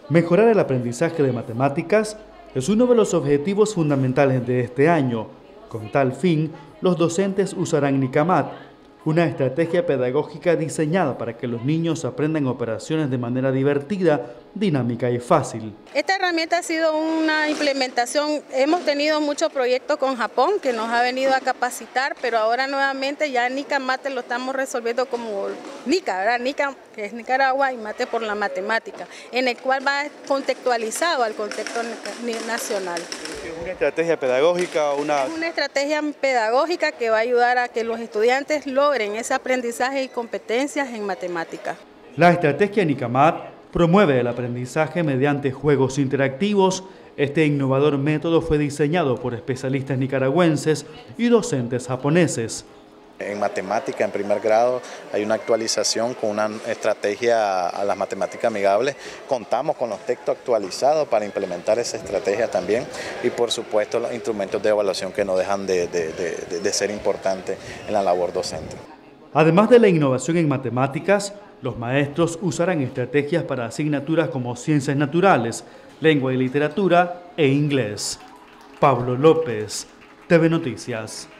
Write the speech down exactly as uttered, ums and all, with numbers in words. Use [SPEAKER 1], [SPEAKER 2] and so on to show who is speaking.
[SPEAKER 1] Mejorar el aprendizaje de matemáticas es uno de los objetivos fundamentales de este año. Con tal fin, los docentes usarán Nicamat, una estrategia pedagógica diseñada para que los niños aprendan operaciones de manera divertida, dinámica y fácil.
[SPEAKER 2] Esta herramienta ha sido una implementación, hemos tenido muchos proyectos con Japón que nos ha venido a capacitar, pero ahora nuevamente ya Nicamat lo estamos resolviendo como Nica, ¿verdad? Nica, que es Nicaragua, y Mate por la matemática, en el cual va contextualizado al contexto nacional.
[SPEAKER 1] ¿Es una estrategia pedagógica? Una...
[SPEAKER 2] Es una estrategia pedagógica que va a ayudar a que los estudiantes logren ese aprendizaje y competencias en matemáticas.
[SPEAKER 1] La estrategia Nicamat promueve el aprendizaje mediante juegos interactivos. Este innovador método fue diseñado por especialistas nicaragüenses y docentes japoneses.
[SPEAKER 3] En matemática, en primer grado, hay una actualización con una estrategia a las matemáticas amigables. Contamos con los textos actualizados para implementar esa estrategia también y, por supuesto, los instrumentos de evaluación que no dejan de, de, de, de ser importantes en la labor docente.
[SPEAKER 1] Además de la innovación en matemáticas, los maestros usarán estrategias para asignaturas como ciencias naturales, lengua y literatura e inglés. Pablo López, T V Noticias.